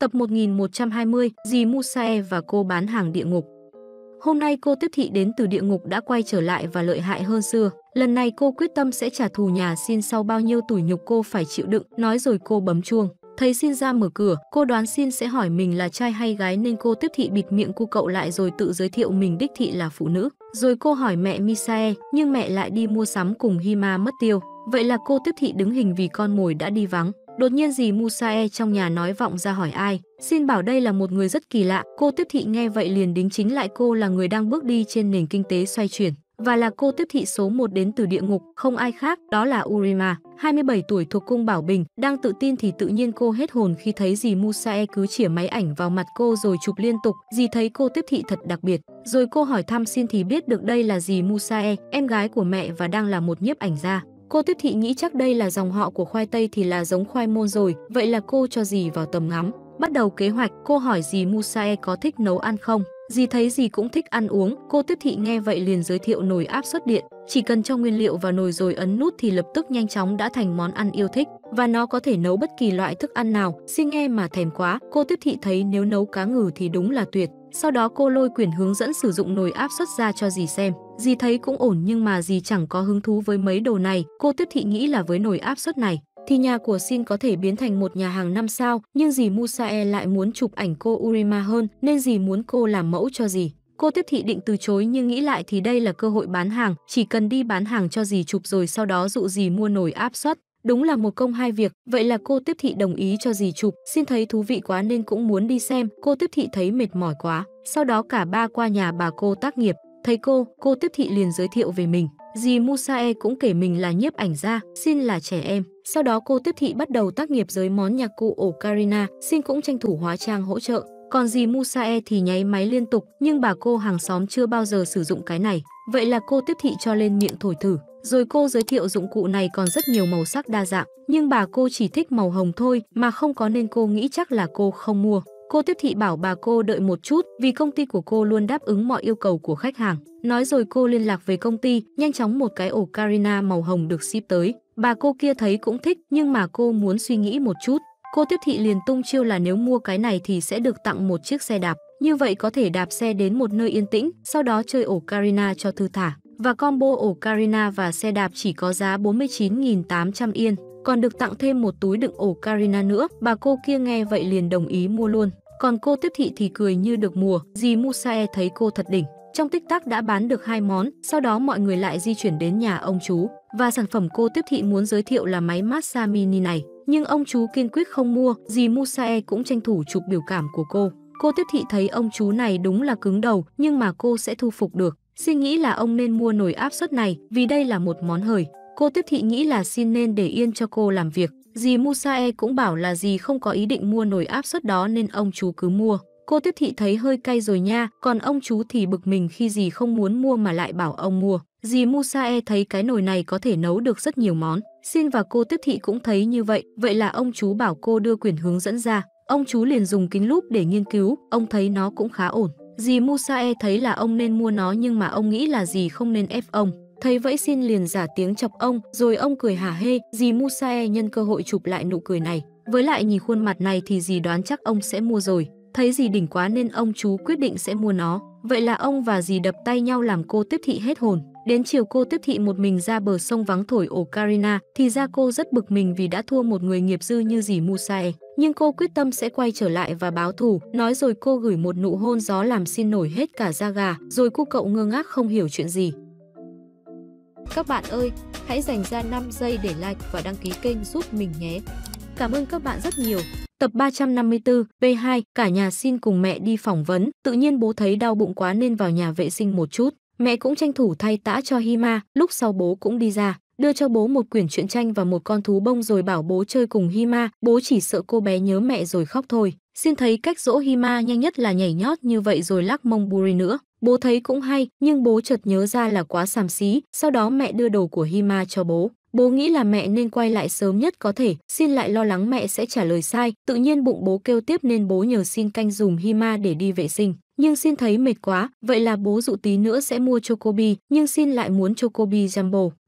Tập 1120, dì Musae và cô bán hàng địa ngục. Hôm nay cô tiếp thị đến từ địa ngục đã quay trở lại và lợi hại hơn xưa. Lần này cô quyết tâm sẽ trả thù nhà Shin sau bao nhiêu tủi nhục cô phải chịu đựng. Nói rồi cô bấm chuông. Thấy Shin ra mở cửa, cô đoán Shin sẽ hỏi mình là trai hay gái nên cô tiếp thị bịt miệng cu cậu lại rồi tự giới thiệu mình đích thị là phụ nữ. Rồi cô hỏi mẹ Misae, nhưng mẹ lại đi mua sắm cùng Hima mất tiêu. Vậy là cô tiếp thị đứng hình vì con mồi đã đi vắng. Đột nhiên dì Musae trong nhà nói vọng ra hỏi ai. Shin bảo đây là một người rất kỳ lạ. Cô tiếp thị nghe vậy liền đính chính lại cô là người đang bước đi trên nền kinh tế xoay chuyển. Và là cô tiếp thị số 1 đến từ địa ngục, không ai khác, đó là Urima, 27 tuổi thuộc cung Bảo Bình. Đang tự tin thì tự nhiên cô hết hồn khi thấy dì Musae cứ chĩa máy ảnh vào mặt cô rồi chụp liên tục. Dì thấy cô tiếp thị thật đặc biệt. Rồi cô hỏi thăm Shin thì biết được đây là dì Musae, em gái của mẹ và đang là một nhiếp ảnh gia. Cô tiếp thị nghĩ chắc đây là dòng họ của khoai tây thì là giống khoai môn rồi, vậy là cô cho dì vào tầm ngắm. Bắt đầu kế hoạch, cô hỏi dì Musae có thích nấu ăn không. Dì thấy dì cũng thích ăn uống, cô tiếp thị nghe vậy liền giới thiệu nồi áp suất điện. Chỉ cần cho nguyên liệu vào nồi rồi ấn nút thì lập tức nhanh chóng đã thành món ăn yêu thích. Và nó có thể nấu bất kỳ loại thức ăn nào. Xin nghe mà thèm quá, cô tiếp thị thấy nếu nấu cá ngừ thì đúng là tuyệt. Sau đó cô lôi quyển hướng dẫn sử dụng nồi áp suất ra cho dì xem. Dì thấy cũng ổn nhưng mà dì chẳng có hứng thú với mấy đồ này. Cô tiếp thị nghĩ là với nồi áp suất này thì nhà của Shin có thể biến thành một nhà hàng 5 sao, nhưng dì Musae lại muốn chụp ảnh cô Urima hơn nên dì muốn cô làm mẫu cho dì. Cô tiếp thị định từ chối nhưng nghĩ lại thì đây là cơ hội bán hàng, chỉ cần đi bán hàng cho dì chụp rồi sau đó dụ dì mua nồi áp suất. Đúng là một công hai việc, vậy là cô tiếp thị đồng ý cho dì chụp. Shin thấy thú vị quá nên cũng muốn đi xem, cô tiếp thị thấy mệt mỏi quá. Sau đó cả ba qua nhà bà cô tác nghiệp, thấy cô tiếp thị liền giới thiệu về mình. Dì Musae cũng kể mình là nhiếp ảnh gia, Shin là trẻ em. Sau đó cô tiếp thị bắt đầu tác nghiệp với món nhạc cụ ocarina, Shin cũng tranh thủ hóa trang hỗ trợ. Còn dì Musae thì nháy máy liên tục, nhưng bà cô hàng xóm chưa bao giờ sử dụng cái này. Vậy là cô tiếp thị cho lên miệng thổi thử. Rồi cô giới thiệu dụng cụ này còn rất nhiều màu sắc đa dạng, nhưng bà cô chỉ thích màu hồng thôi mà không có nên cô nghĩ chắc là cô không mua. Cô tiếp thị bảo bà cô đợi một chút vì công ty của cô luôn đáp ứng mọi yêu cầu của khách hàng. Nói rồi cô liên lạc về công ty, nhanh chóng một cái ocarina màu hồng được ship tới. Bà cô kia thấy cũng thích nhưng mà cô muốn suy nghĩ một chút. Cô tiếp thị liền tung chiêu là nếu mua cái này thì sẽ được tặng một chiếc xe đạp. Như vậy có thể đạp xe đến một nơi yên tĩnh, sau đó chơi ocarina cho thư thả. Và combo ocarina và xe đạp chỉ có giá 49.800 yên, còn được tặng thêm một túi đựng ocarina nữa. Bà cô kia nghe vậy liền đồng ý mua luôn. Còn cô tiếp thị thì cười như được mùa, dì Musae thấy cô thật đỉnh. Trong tích tắc đã bán được 2 món, sau đó mọi người lại di chuyển đến nhà ông chú. Và sản phẩm cô tiếp thị muốn giới thiệu là máy massage mini này. Nhưng ông chú kiên quyết không mua, dì Musae cũng tranh thủ chụp biểu cảm của cô. Cô tiếp thị thấy ông chú này đúng là cứng đầu, nhưng mà cô sẽ thu phục được. Xin nghĩ là ông nên mua nồi áp suất này, vì đây là một món hời. Cô tiếp thị nghĩ là xin nên để yên cho cô làm việc. Dì Musae cũng bảo là dì không có ý định mua nồi áp suất đó nên ông chú cứ mua. Cô tiếp thị thấy hơi cay rồi nha, còn ông chú thì bực mình khi dì không muốn mua mà lại bảo ông mua. Dì Musae thấy cái nồi này có thể nấu được rất nhiều món. Shin và cô tiếp thị cũng thấy như vậy, vậy là ông chú bảo cô đưa quyển hướng dẫn ra. Ông chú liền dùng kính lúp để nghiên cứu, ông thấy nó cũng khá ổn. Dì Musae thấy là ông nên mua nó nhưng mà ông nghĩ là dì không nên ép ông. Thấy vậy Shin liền giả tiếng chọc ông, rồi ông cười hả hê. Dì Musae nhân cơ hội chụp lại nụ cười này. Với lại nhìn khuôn mặt này thì dì đoán chắc ông sẽ mua rồi. Thấy dì đỉnh quá nên ông chú quyết định sẽ mua nó. Vậy là ông và dì đập tay nhau làm cô tiếp thị hết hồn. Đến chiều cô tiếp thị một mình ra bờ sông vắng thổi ocarina, thì ra cô rất bực mình vì đã thua một người nghiệp dư như dì Musae. Nhưng cô quyết tâm sẽ quay trở lại và báo thù. Nói rồi cô gửi một nụ hôn gió làm Shin nổi hết cả da gà. Rồi cu cậu ngơ ngác không hiểu chuyện gì. Các bạn ơi, hãy dành ra 5 giây để like và đăng ký kênh giúp mình nhé. Cảm ơn các bạn rất nhiều. Tập 354, P2, cả nhà Shin cùng mẹ đi phỏng vấn. Tự nhiên bố thấy đau bụng quá nên vào nhà vệ sinh một chút. Mẹ cũng tranh thủ thay tã cho Hima, lúc sau bố cũng đi ra, đưa cho bố một quyển truyện tranh và một con thú bông rồi bảo bố chơi cùng Hima. Bố chỉ sợ cô bé nhớ mẹ rồi khóc thôi. Shin thấy cách dỗ Hima nhanh nhất là nhảy nhót như vậy rồi lắc mông buri nữa. Bố thấy cũng hay, nhưng bố chợt nhớ ra là quá xàm xí. Sau đó mẹ đưa đồ của Hima cho bố. Bố nghĩ là mẹ nên quay lại sớm nhất có thể. Shin lại lo lắng mẹ sẽ trả lời sai. Tự nhiên bụng bố kêu tiếp nên bố nhờ Shin canh dùm Hima để đi vệ sinh. Nhưng Shin thấy mệt quá, vậy là bố dụ tí nữa sẽ mua Chocobi, nhưng Shin lại muốn Chocobi Jumbo.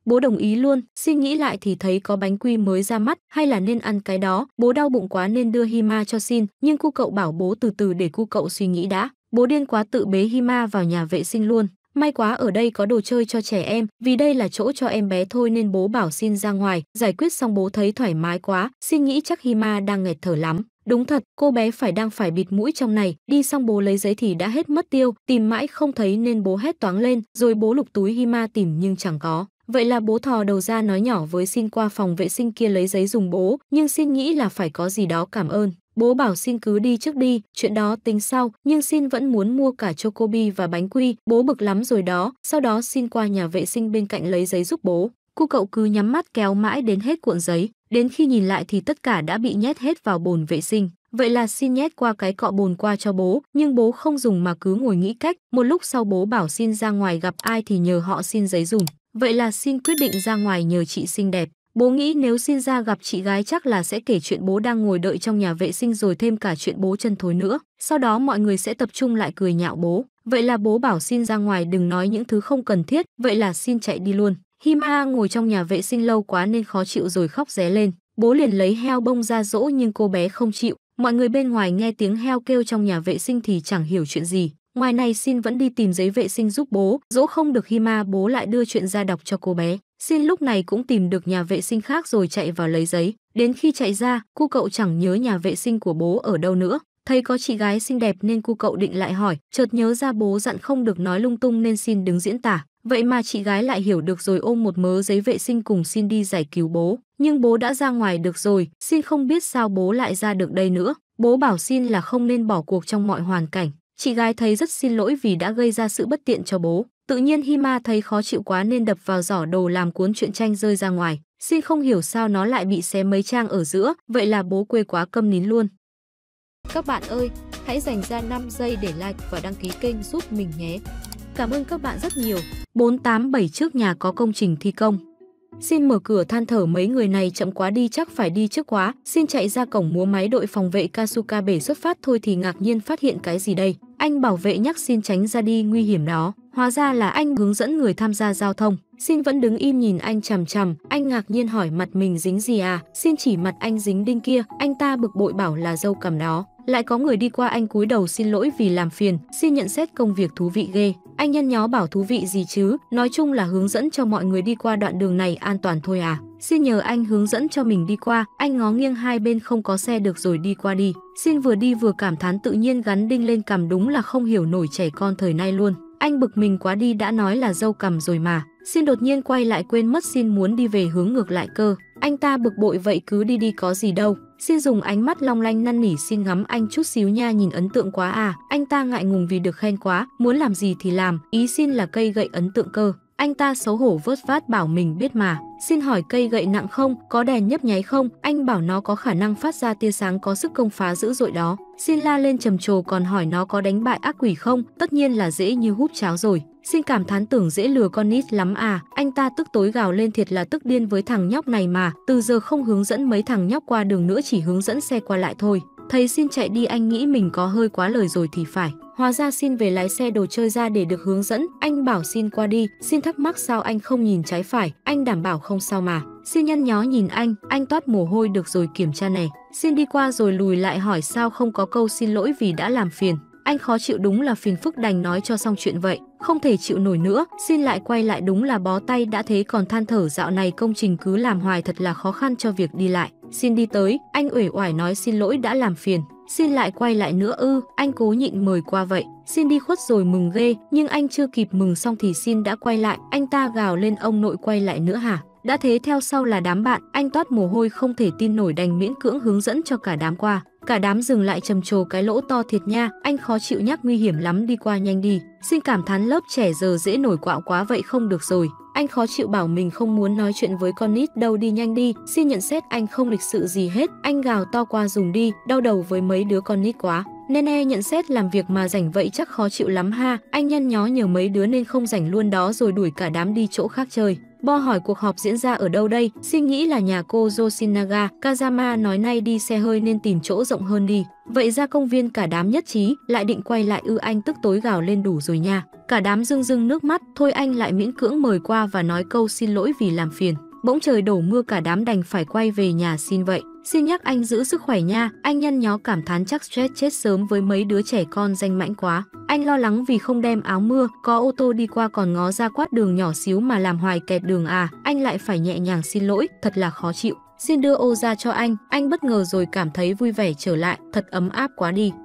Bố đồng ý luôn, xin nghĩ lại thì thấy có bánh quy mới ra mắt, hay là nên ăn cái đó, bố đau bụng quá nên đưa Hima cho xin, nhưng cu cậu bảo bố từ từ để cu cậu suy nghĩ đã. Bố điên quá tự bế Hima vào nhà vệ sinh luôn. May quá ở đây có đồ chơi cho trẻ em, vì đây là chỗ cho em bé thôi nên bố bảo xin ra ngoài, giải quyết xong bố thấy thoải mái quá, xin nghĩ chắc Hima đang nghẹt thở lắm. Đúng thật, cô bé đang phải bịt mũi trong này, đi xong bố lấy giấy thì đã hết mất tiêu, tìm mãi không thấy nên bố hét toáng lên, rồi bố lục túi Hima tìm nhưng chẳng có. Vậy là bố thò đầu ra nói nhỏ với xin qua phòng vệ sinh kia lấy giấy dùng bố, nhưng xin nghĩ là phải có gì đó cảm ơn. Bố bảo xin cứ đi trước đi, chuyện đó tính sau, nhưng xin vẫn muốn mua cả chocobi và bánh quy, bố bực lắm rồi đó, sau đó xin qua nhà vệ sinh bên cạnh lấy giấy giúp bố. Cu cậu cứ nhắm mắt kéo mãi đến hết cuộn giấy, đến khi nhìn lại thì tất cả đã bị nhét hết vào bồn vệ sinh. Vậy là xin nhét qua cái cọ bồn qua cho bố, nhưng bố không dùng mà cứ ngồi nghĩ cách, một lúc sau bố bảo xin ra ngoài gặp ai thì nhờ họ xin giấy dùng. Vậy là xin quyết định ra ngoài nhờ chị xinh đẹp. Bố nghĩ nếu xin ra gặp chị gái chắc là sẽ kể chuyện bố đang ngồi đợi trong nhà vệ sinh rồi thêm cả chuyện bố chân thối nữa. Sau đó mọi người sẽ tập trung lại cười nhạo bố. Vậy là bố bảo xin ra ngoài đừng nói những thứ không cần thiết, vậy là xin chạy đi luôn. Hima ngồi trong nhà vệ sinh lâu quá nên khó chịu rồi khóc ré lên. Bố liền lấy heo bông ra dỗ nhưng cô bé không chịu. Mọi người bên ngoài nghe tiếng heo kêu trong nhà vệ sinh thì chẳng hiểu chuyện gì. Ngoài này xin vẫn đi tìm giấy vệ sinh giúp bố, dỗ không được Hima bố lại đưa chuyện ra đọc cho cô bé. Xin lúc này cũng tìm được nhà vệ sinh khác rồi chạy vào lấy giấy. Đến khi chạy ra, cu cậu chẳng nhớ nhà vệ sinh của bố ở đâu nữa. Thấy có chị gái xinh đẹp nên cu cậu định lại hỏi, chợt nhớ ra bố dặn không được nói lung tung nên xin đứng diễn tả. Vậy mà chị gái lại hiểu được rồi ôm một mớ giấy vệ sinh cùng xin đi giải cứu bố. Nhưng bố đã ra ngoài được rồi, xin không biết sao bố lại ra được đây nữa. Bố bảo xin là không nên bỏ cuộc trong mọi hoàn cảnh. Chị gái thấy rất xin lỗi vì đã gây ra sự bất tiện cho bố. Tự nhiên Hima thấy khó chịu quá nên đập vào giỏ đồ làm cuốn truyện tranh rơi ra ngoài. Xin không hiểu sao nó lại bị xé mấy trang ở giữa, vậy là bố quê quá câm nín luôn. Các bạn ơi, hãy dành ra 5 giây để like và đăng ký kênh giúp mình nhé. Cảm ơn các bạn rất nhiều. 487 trước nhà có công trình thi công. Xin mở cửa than thở mấy người này chậm quá đi chắc phải đi trước quá. Xin chạy ra cổng múa máy đội phòng vệ Kasuka bể xuất phát thôi thì ngạc nhiên phát hiện cái gì đây. Anh bảo vệ nhắc xin tránh ra đi nguy hiểm đó. Hóa ra là anh hướng dẫn người tham gia giao thông. Xin vẫn đứng im nhìn anh chằm chằm. Anh ngạc nhiên hỏi mặt mình dính gì à? Xin chỉ mặt anh dính đinh kia. Anh ta bực bội bảo là dâu cầm đó. Lại có người đi qua anh cúi đầu xin lỗi vì làm phiền. Xin nhận xét công việc thú vị ghê. Anh nhăn nhó bảo thú vị gì chứ, nói chung là hướng dẫn cho mọi người đi qua đoạn đường này an toàn thôi à. Xin nhờ anh hướng dẫn cho mình đi qua, anh ngó nghiêng hai bên không có xe được rồi đi qua đi. Xin vừa đi vừa cảm thán tự nhiên gắn đinh lên cằm đúng là không hiểu nổi trẻ con thời nay luôn. Anh bực mình quá đi đã nói là dâu cằm rồi mà. Xin đột nhiên quay lại quên mất xin muốn đi về hướng ngược lại cơ. Anh ta bực bội vậy cứ đi đi có gì đâu. Xin dùng ánh mắt long lanh năn nỉ xin ngắm anh chút xíu nha nhìn ấn tượng quá à. Anh ta ngại ngùng vì được khen quá, muốn làm gì thì làm, ý xin là cây gậy ấn tượng cơ. Anh ta xấu hổ vớt vát bảo mình biết mà. Xin hỏi cây gậy nặng không, có đèn nhấp nháy không, anh bảo nó có khả năng phát ra tia sáng có sức công phá dữ dội đó. Xin la lên trầm trồ còn hỏi nó có đánh bại ác quỷ không, tất nhiên là dễ như hút cháo rồi. Xin cảm thán tưởng dễ lừa con nít lắm à, anh ta tức tối gào lên thiệt là tức điên với thằng nhóc này mà, từ giờ không hướng dẫn mấy thằng nhóc qua đường nữa chỉ hướng dẫn xe qua lại thôi. Thấy xin chạy đi anh nghĩ mình có hơi quá lời rồi thì phải. Hóa ra xin về lái xe đồ chơi ra để được hướng dẫn, anh bảo xin qua đi, xin thắc mắc sao anh không nhìn trái phải, anh đảm bảo không sao mà. Xin nhăn nhó nhìn anh toát mồ hôi được rồi kiểm tra này. Xin đi qua rồi lùi lại hỏi sao không có câu xin lỗi vì đã làm phiền. Anh khó chịu đúng là phiền phức đành nói cho xong chuyện vậy, không thể chịu nổi nữa, xin lại quay lại đúng là bó tay đã thế còn than thở dạo này công trình cứ làm hoài thật là khó khăn cho việc đi lại. Xin đi tới, anh uể oải nói xin lỗi đã làm phiền. Xin lại quay lại nữa anh cố nhịn mời qua vậy. Xin đi khuất rồi mừng ghê, nhưng anh chưa kịp mừng xong thì xin đã quay lại, anh ta gào lên ông nội quay lại nữa hả? Đã thế theo sau là đám bạn, anh toát mồ hôi không thể tin nổi đành miễn cưỡng hướng dẫn cho cả đám qua. Cả đám dừng lại trầm trồ cái lỗ to thiệt nha, anh khó chịu nhắc nguy hiểm lắm đi qua nhanh đi. Xin cảm thán lớp trẻ giờ dễ nổi quạo quá vậy không được rồi. Anh khó chịu bảo mình không muốn nói chuyện với con nít đâu đi nhanh đi. Xin nhận xét anh không lịch sự gì hết, anh gào to qua dùng đi, đau đầu với mấy đứa con nít quá. Nene nhận xét làm việc mà rảnh vậy chắc khó chịu lắm ha, anh nhăn nhó nhờ mấy đứa nên không rảnh luôn đó rồi đuổi cả đám đi chỗ khác chơi. Bo hỏi cuộc họp diễn ra ở đâu đây, Shin nghĩ là nhà cô Yoshinaga. Kazama nói nay đi xe hơi nên tìm chỗ rộng hơn đi. Vậy ra công viên cả đám nhất trí, lại định quay lại ư? Anh tức tối gào lên đủ rồi nha. Cả đám rưng rưng nước mắt, thôi anh lại miễn cưỡng mời qua và nói câu xin lỗi vì làm phiền. Bỗng trời đổ mưa cả đám đành phải quay về nhà Shin vậy. Xin nhắc anh giữ sức khỏe nha, anh nhăn nhó cảm thán chắc stress chết sớm với mấy đứa trẻ con danh mãnh quá. Anh lo lắng vì không đem áo mưa, có ô tô đi qua còn ngó ra quát đường nhỏ xíu mà làm hoài kẹt đường à. Anh lại phải nhẹ nhàng xin lỗi, thật là khó chịu. Xin đưa ô ra cho anh bất ngờ rồi cảm thấy vui vẻ trở lại, thật ấm áp quá đi.